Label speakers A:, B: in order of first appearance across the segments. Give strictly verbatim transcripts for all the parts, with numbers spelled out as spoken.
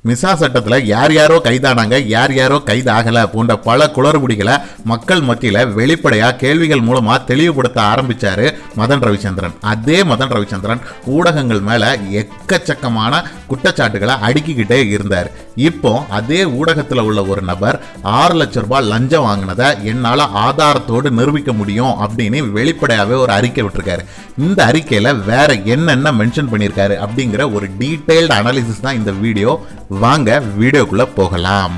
A: மிசா சட்டத்தில் யார் யாரோ கைதானாங்க, யார் யாரோ கைதாகலை போன்ற பல குளறுபடிகளை மக்கள் மத்தியில் வெளிப்படையாக கேள்விகள் மூலமாக தெளிவுபடுத்த ஆரம்பித்தார் மதன் ரவிச்சந்திரன். அதே மதன் ரவிச்சந்திரன் ஊடகங்கள் மேலே எக்கச்சக்கமான குற்றச்சாட்டுகளை அடுக்கிக்கிட்டே இருந்தார். இப்போ அதே ஊடகத்தில் உள்ள ஒரு நபர் ஆறு லட்சம் ரூபாய் லஞ்சம் வாங்கினதை என்னால் ஆதாரத்தோடு நிரூபிக்க முடியும் அப்படின்னு வெளிப்படையாகவே ஒரு அறிக்கை விட்டுருக்காரு. இந்த அறிக்கையில் வேற என்னென்ன மென்ஷன் பண்ணியிருக்காரு அப்படிங்கிற ஒரு டீட்டெயில்டு அனாலிசிஸ் தான் இந்த வீடியோ. வாங்க வீடியோக்குள்ள போகலாம்.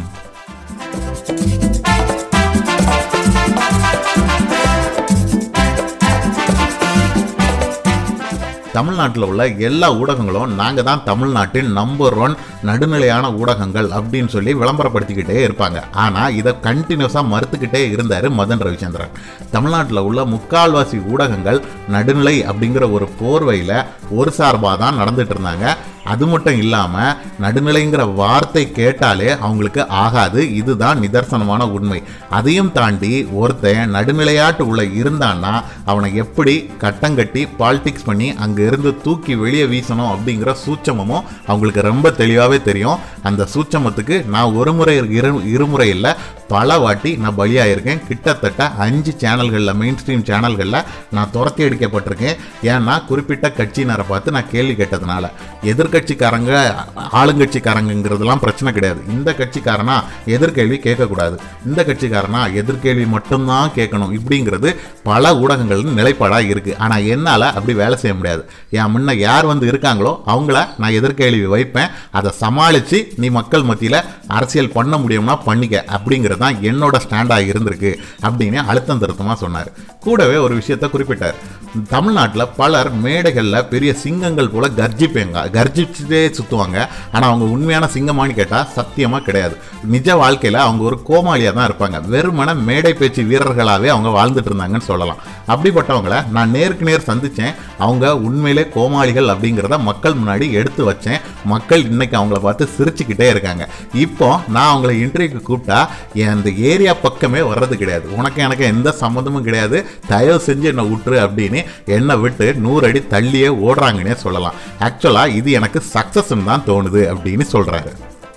A: தமிழ்நாட்டில் உள்ள எல்லா ஊடகங்களும் நாங்கள் தான் தமிழ்நாட்டின் நம்பர் ஒன் நடுநிலையான ஊடகங்கள் அப்படின்னு சொல்லி விளம்பரப்படுத்திக்கிட்டே இருப்பாங்க. ஆனால் இதை கண்டினியூஸாக மறுத்துக்கிட்டே இருந்தார் மதன் ரவிச்சந்திரன். தமிழ்நாட்டில் உள்ள முக்கால்வாசி ஊடகங்கள் நடுநிலை அப்படிங்கிற ஒரு போர்வையில் ஒரு சார்பாக தான் நடந்துட்டு இருந்தாங்க. அது மட்டும் இல்லாமல் நடுநிலைங்கிற வார்த்தை கேட்டாலே அவங்களுக்கு ஆகாது. இதுதான் நிதர்சனமான உண்மை. அதையும் தாண்டி ஒருத்தன் நடுநிலையாட்டு உள்ள இருந்தான்னா அவனை எப்படி கட்டங்கட்டி பாலிடிக்ஸ் பண்ணி அங்கே இருந்து தூக்கி வெளியே வீசணும் அப்படிங்கிற சூட்சமும் அவங்களுக்கு ரொம்ப தெளிவாகவே தெரியும். அந்த சூட்சமத்துக்கு நான் ஒரு முறை இரு இருமுறை இல்லை பல வாட்டி நான் பலியாயிருக்கேன். கிட்டத்தட்ட அஞ்சு சேனல்களில் மெயின் ஸ்ட்ரீம் சேனல்களில் நான் துரத்தி அடிக்கப்பட்டிருக்கேன். ஏன்னா குறிப்பிட்ட கட்சியினரை பார்த்து நான் கேள்வி கேட்டதுனால. எதிர்கட்சிக்காரங்க ஆளுங்கட்சிக்காரங்கிறதுலாம் பிரச்சனை கிடையாது. இந்த கட்சிக்காரனா எதிர்கேள்வி கேட்கக்கூடாது, இந்த கட்சிக்காரனா எதிர்கேள்வி மட்டும்தான் கேட்கணும் இப்படிங்கிறது பல ஊடகங்களின் நிலைப்பாடாக இருக்குது. ஆனால் என்னால் அப்படி வேலை செய்ய முடியாது. என் முன்ன யார் வந்து இருக்காங்களோ அவங்கள நான் எதிர்கேள்வி வைப்பேன். அதை சமாளித்து நீ மக்கள் மத்தியில் அரசியல் பண்ண முடியும்னா பண்ணிக்க அப்படிங்கிறது தான் என்னோட ஸ்டாண்டாக இருந்திருக்கு அப்படின்னு அழுத்தம் திருத்தமாக சொன்னார். கூடவே ஒரு விஷயத்தை குறிப்பிட்டார். தமிழ்நாட்டில் பலர் மேடைகளில் பெரிய சிங்கங்கள் போல கர்ஜிப்பேங்க கர்ஜிச்சுட்டே சுற்றுவாங்க. ஆனால் அவங்க உண்மையான சிங்கமானு கேட்டால் சத்தியமாக கிடையாது. நிஜ வாழ்க்கையில் அவங்க ஒரு கோமாளியாக தான் இருப்பாங்க. வெறுமன மேடை பேச்சு வீரர்களாகவே அவங்க வாழ்ந்துட்டு இருந்தாங்கன்னு சொல்லலாம். அப்படிப்பட்டவங்களை நான் நேருக்கு நேர் சந்தித்தேன். அவங்க உண்மையிலே கோமாளிகள் அப்படிங்கிறத மக்கள் முன்னாடி எடுத்து வச்சேன். மக்கள் இன்னைக்கு அவங்கள பார்த்து சிரிச்சுக்கிட்டே இருக்காங்க. இப்போ நான் அவங்கள இன்டர்வியூக்கு கூப்பிட்டா அந்த ஏரியா பக்கமே வர்றது கிடையாது. உனக்கு எனக்கு எந்த சம்மந்தமும் கிடையாது, தயவு செஞ்சு என்னை விட்டுரு அப்படின்னு என்னை விட்டு நூறு அடி தள்ளியே ஓடுறாங்கன்னே சொல்லலாம். ஆக்சுவலா இது எனக்கு சக்சஸ்ன்னு தான் தோணுது அப்படின்னு சொல்றாரு.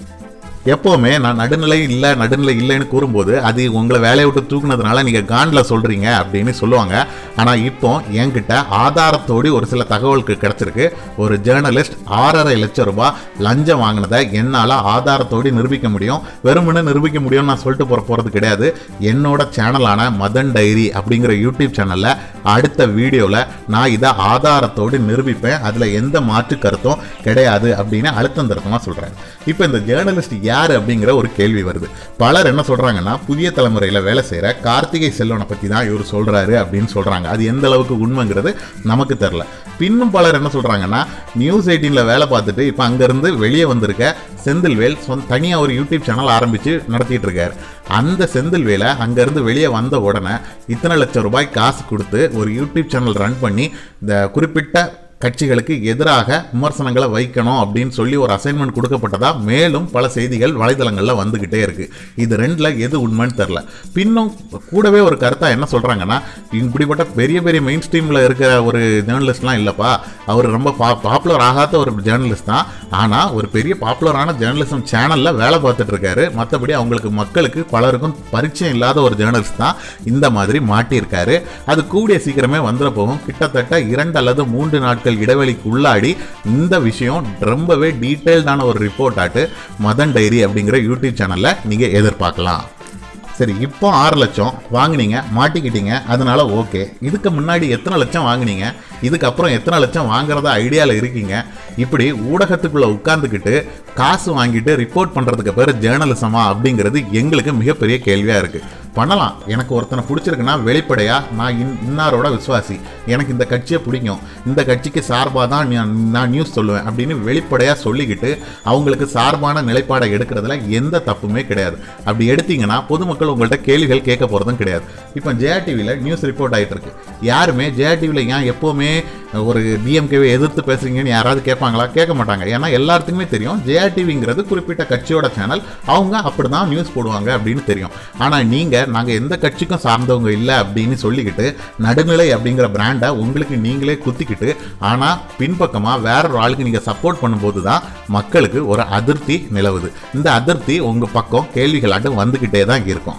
A: எப்போவுமே நான் நடுநிலை இல்லை நடுநிலை இல்லைன்னு கூறும்போது அது உங்களை வேலையை விட்டு தூக்குனதுனால நீங்கள் காண்டில் சொல்கிறீங்க அப்படின்னு சொல்லுவாங்க. ஆனால் இப்போ என்கிட்ட ஆதாரத்தோடு ஒரு சில தகவலுக்கு கிடச்சிருக்கு. ஒரு ஜேர்னலிஸ்ட் ஆறரை லட்சம் ரூபாய் லஞ்சம் வாங்கினதை என்னால் ஆதாரத்தோடு நிரூபிக்க முடியும். வெறுமனே நிரூபிக்க முடியும்னு நான் சொல்லிட்டு போகிற போகிறது கிடையாது. என்னோட சேனலான மதன் டைரி அப்படிங்கிற யூடியூப் சேனலில் அடுத்த வீடியோவில் நான் இதை ஆதாரத்தோடு நிரூபிப்பேன். அதில் எந்த மாற்று கருத்தும் கிடையாது அப்படின்னு அழுத்தம் திருத்தமாக சொல்கிறேன். இப்போ இந்த ஜேர்னலிஸ்ட் யார் அப்படிங்கிற ஒரு கேள்வி வருது. பலர் என்ன சொல்றாங்கன்னா புதிய தலைமுறையில் வேலை செய்கிற கார்த்திகை செல்வனை பற்றி தான் இவர் சொல்றாரு அப்படின்னு சொல்றாங்க. அது எந்த அளவுக்கு உண்மைங்கிறது நமக்கு தெரியல. பின்னும் பலர் என்ன சொல்றாங்கன்னா நியூஸ் எயிட்டீன்ல வேலை பார்த்துட்டு இப்போ அங்கிருந்து வெளியே வந்திருக்க செந்தில்வேல் சொந்த தனியாக ஒரு யூடியூப் சேனல் ஆரம்பித்து நடத்திட்டு இருக்காரு. அந்த செந்தில்வேலை அங்கேருந்து வெளியே வந்த உடனே இத்தனை லட்சம் ரூபாய் காசு கொடுத்து ஒரு யூடியூப் சேனல் ரன் பண்ணி இந்த குறிப்பிட்ட கட்சிகளுக்கு எதிராக விமர்சனங்களை வைக்கணும் அப்படின்னு சொல்லி ஒரு அசைன்மெண்ட் கொடுக்கப்பட்டதா மேலும் பல செய்திகள் வலைதளங்களில் வந்துக்கிட்டே இருக்கு. இது ரெண்டில் எது உண்மைன்னு தெரில. பின்னும் கூடவே ஒரு கருத்தாக என்ன சொல்கிறாங்கன்னா இப்படிப்பட்ட பெரிய பெரிய மெயின் ஸ்ட்ரீமில் இருக்கிற ஒரு ஜேர்னலிஸ்ட்லாம் இல்லைப்பா, அவர் ரொம்ப பா பாப்புலர் ஆகாத ஒரு ஜேர்னலிஸ்ட் தான். ஆனால் ஒரு பெரிய பாப்புலரான ஜேர்னலிசம் சேனலில் வேலை பார்த்துட்டு இருக்காரு. மற்றபடி அவங்களுக்கு மக்களுக்கு பலருக்கும் பரிச்சயம் இல்லாத ஒரு ஜேர்னலிஸ்ட் தான் இந்த மாதிரி மாட்டியிருக்காரு. அது கூடிய சீக்கிரமே வந்துட போகும். கிட்டத்தட்ட இரண்டு அல்லது மூன்று நாட்கள் இடைவெளிக்கு உள்ளாடி இந்த விஷயம் ரொம்பவே டீட்டெயில்டான ஒரு ரிப்போர்ட் ஆட்டு மதன் டைரி அப்படிங்கிற யூடியூப் சேனல்ல நீங்க எதிர்பார்க்கலாம். சரி, இப்போ ஆறு லட்சம் வாங்கினீங்க, மாட்டிக்கிட்டீங்க, அதனால ஓகே. இதுக்கு முன்னாடி எத்தனை லட்சம் வாங்கினீங்க, இதுக்கப்புறம் எத்தனை லட்சம் வாங்குறதா ஐடியாவில் இருக்கீங்க? இப்படி ஊடகத்துக்குள்ள உட்கார்ந்துக்கிட்டு காசு வாங்கிட்டு ரிப்போர்ட் பண்ணுறதுக்கு பேர் ஜேர்னலிசமா அப்படிங்கிறது எங்களுக்கு மிகப்பெரிய கேள்வியாக இருக்குது. பண்ணலாம். எனக்கு ஒருத்தனை பிடிச்சிருக்குன்னா வெளிப்படையாக நான் இன் இன்னாரோட விசுவாசி, எனக்கு இந்த கட்சியை பிடிக்கும், இந்த கட்சிக்கு சார்பாக தான் நான் நியூஸ் சொல்லுவேன் அப்படின்னு வெளிப்படையாக சொல்லிக்கிட்டு அவங்களுக்கு சார்பான நிலைப்பாடை எடுக்கிறதுல எந்த தப்புமே கிடையாது. அப்படி எடுத்தீங்கன்னா பொதுமக்கள் உங்கள்கிட்ட கேள்விகள் கேட்க போகிறதும் கிடையாது. இப்போ ஜெயா டிவியில் நியூஸ் ரிப்போர்ட் ஆகிட்டு இருக்கு. யாருமே ஜெயா டிவியில் ஏன் எப்போவுமே ஒரு டிஎம்கேவை எதிர்த்து பேசுறீங்கன்னு யாராவது கேட்பாங்களா? கேட்க மாட்டாங்க. ஏன்னா எல்லாத்துக்குமே தெரியும் ஜெயா டிவிங்கிறது குறிப்பிட்ட கட்சியோட சேனல், அவங்க அப்படி தான் நியூஸ் போடுவாங்க அப்படின்னு தெரியும். ஆனால் நீங்கள் நாங்கள் எந்த கட்சிக்கும் சார்ந்தவங்க இல்லை அப்படின்னு சொல்லிக்கிட்டு நடுநிலை அப்படிங்கிற பிராண்டை உங்களுக்கு நீங்களே குத்திக்கிட்டு ஆனால் பின்பக்கமாக வேற ஒரு ஆளுக்கு நீங்கள் சப்போர்ட் பண்ணும்போது தான் மக்களுக்கு ஒரு அதிருப்தி நிலவுது. இந்த அதிருப்தி உங்கள் பக்கம் கேள்விகளாட்டும் வந்துக்கிட்டே தான் இருக்கும்.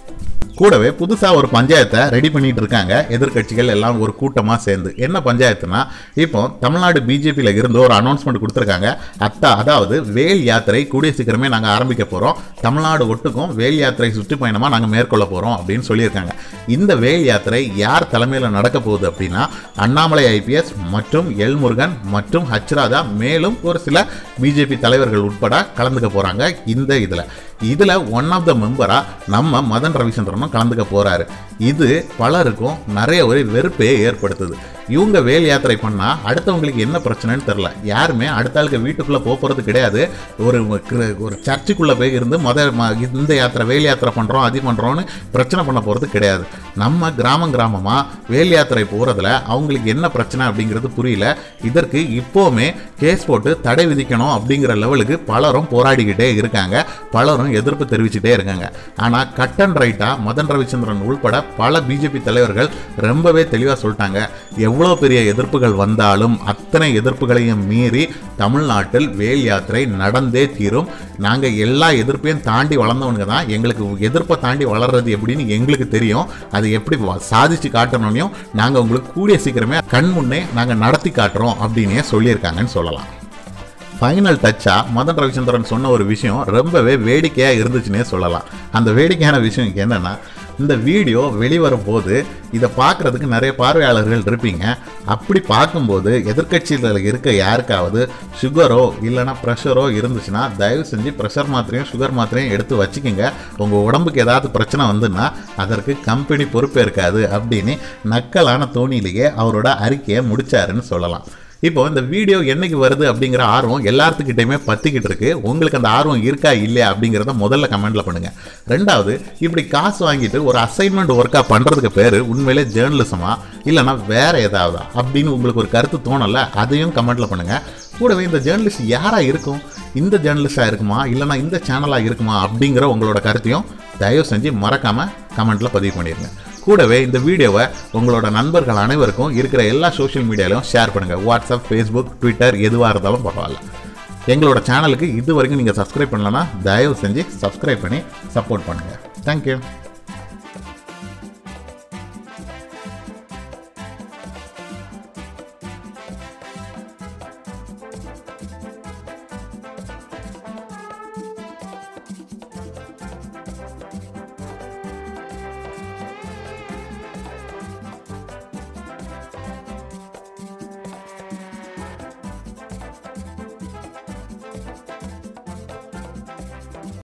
A: கூடவே புதுசாக ஒரு பஞ்சாயத்தை ரெடி பண்ணிட்டு இருக்காங்க எதிர்கட்சிகள் எல்லாம் ஒரு கூட்டமாக சேர்ந்து. என்ன பஞ்சாயத்துனா, இப்போ தமிழ்நாடு பிஜேபியில் இருந்து ஒரு அனௌன்ஸ்மெண்ட் கொடுத்துருக்காங்க. அத்தா அதாவது வேல் யாத்திரை கூடிய சீக்கிரமே நாங்கள் ஆரம்பிக்க போகிறோம், தமிழ்நாடு ஒட்டுக்கும் வேல் யாத்திரை சுற்றுப்பயணமாக நாங்கள் மேற்கொள்ள போகிறோம் அப்படின்னு சொல்லியிருக்காங்க. இந்த வேல் யாத்திரை யார் தலைமையில் நடக்க போகுது அப்படின்னா, அண்ணாமலை ஐபிஎஸ் மற்றும் எல் முருகன் மற்றும் ஹச் ராஜா மேலும் ஒரு சில பிஜேபி தலைவர்கள் உட்பட கலந்துக்க போகிறாங்க. இந்த இதில் இதில் ஒன் ஆஃப் த மெம்பராக நம்ம மதன் ரவிச்சந்திரனும் கலந்துக்க போகிறாரு. இது பலருக்கும் நிறைய ஒரு வெறுப்பே ஏற்படுத்துது. இவங்க வேல் யாத்திரை பண்ணால் அடுத்தவங்களுக்கு என்ன பிரச்சனைன்னு தெரில. யாருமே அடுத்த ஆளுக்கு வீட்டுக்குள்ளே போகிறது கிடையாது. ஒரு ஒரு சர்ச்சுக்குள்ளே போய் இருந்து மொதல் இந்த யாத்திரை வேல் யாத்திரை பண்ணுறோம் அது பண்ணுறோன்னு பிரச்சனை பண்ண போகிறது கிடையாது. நம்ம கிராமம் கிராமமாக வேல் யாத்திரை போகிறதுல அவங்களுக்கு என்ன பிரச்சனை அப்படிங்கிறது புரியல. இதற்கு இப்போவுமே கேஸ் போட்டு தடை விதிக்கணும் அப்படிங்கிற லெவலுக்கு பலரும் போராடிக்கிட்டே இருக்காங்க, பலரும் எதிர்ப்பு தெரிவிச்சுட்டே இருக்காங்க. ஆனால் கட் அண்ட் ரைட்டா மதன் ரவிச்சந்திரன் உள்பட பல பிஜேபி தலைவர்கள் ரொம்பவே தெளிவாக சொல்லிட்டாங்க. எவ்வளோ பெரிய எதிர்ப்புகள் வந்தாலும் அத்தனை எதிர்ப்புகளையும் மீறி தமிழ்நாட்டில் வேல் யாத்திரை நடந்தே தீரும். நாங்கள் எல்லா எதிர்ப்பையும் தாண்டி வளர்ந்தவனுங்க தான். எங்களுக்கு எதிர்ப்பை தாண்டி வளர்றது எப்படின்னு எங்களுக்கு தெரியும். அது எப்படி சாதிச்சு காட்டணும்னையும் நாங்கள் உங்களுக்கு கூடிய சீக்கிரமே கண் முன்னே நாங்கள் நடத்தி காட்டுறோம் அப்படின்னே சொல்லியிருக்காங்கன்னு சொல்லலாம். ஃபைனல் டச்சாக மதன் ரவிச்சந்திரன் சொன்ன ஒரு விஷயம் ரொம்பவே வேடிக்கையாக இருந்துச்சுன்னே சொல்லலாம். அந்த வேடிக்கையான விஷயம் என்னென்னா, இந்த வீடியோ வெளிவரும் போது இதை பார்க்குறதுக்கு நிறைய பார்வையாளர்கள் இருப்பீங்க. அப்படி பார்க்கும்போது எதிர்கட்சியில் இருக்க யாருக்காவது சுகரோ இல்லைனா ப்ரெஷரோ இருந்துச்சுன்னா தயவு செஞ்சு ப்ரெஷர் மாத்திரையும் சுகர் மாத்திரையும் எடுத்து வச்சுக்கோங்க. உங்கள் உடம்புக்கு ஏதாவது பிரச்சனை வந்துன்னா அதற்கு கம்பெனி பொறுப்பே இருக்காது அப்படின்னு நக்கலான தோணியிலேயே அவரோட அறிக்கையை முடிச்சாருன்னு சொல்லலாம். இப்போ இந்த வீடியோ என்னைக்கு வருது அப்படிங்கிற ஆர்வம் எல்லாத்துக்கிட்டையுமே பற்றிக்கிட்டு இருக்கு. உங்களுக்கு அந்த ஆர்வம் இருக்கா இல்லையா அப்படிங்கிறத முதல்ல கமெண்ட்ல பண்ணுங்க. ரெண்டாவது, இப்படி காசு வாங்கிட்டு ஒரு அசைன்மெண்ட் ஒர்க்காக பண்ணுறதுக்கு பேர் உண்மையிலே ஜேர்னலிசமா இல்லைனா வேற ஏதாவது அப்படின்னு உங்களுக்கு ஒரு கருத்து தோணலை, அதையும் கமெண்ட்ல பண்ணுங்க. கூடவே இந்த ஜேர்னலிஸ்ட் யாராக இருக்கும், இந்த ஜேர்னலிஸ்டாக இருக்குமா இல்லைனா இந்த சேனலாக இருக்குமா அப்படிங்கிற உங்களோட கருத்தையும் தயவு செஞ்சு மறக்காமல் கமெண்ட்டில் பதிவு பண்ணிடுங்க. கூடவே இந்த வீடியோவை உங்களோட நண்பர்கள் அனைவருக்கும் இருக்கிற எல்லா சோஷியல் மீடியாலையும் ஷேர் பண்ணுங்கள். வாட்ஸ்அப், ஃபேஸ்புக், ட்விட்டர் எதுவாக இருந்தாலும் பரவாயில்ல. எங்களோட சேனலுக்கு இது வரைக்கும் நீங்கள் சப்ஸ்கிரைப் பண்ணலன்னா தயவு செஞ்சு சப்ஸ்கிரைப் பண்ணி சப்போர்ட் பண்ணுங்கள். தேங்க்யூ.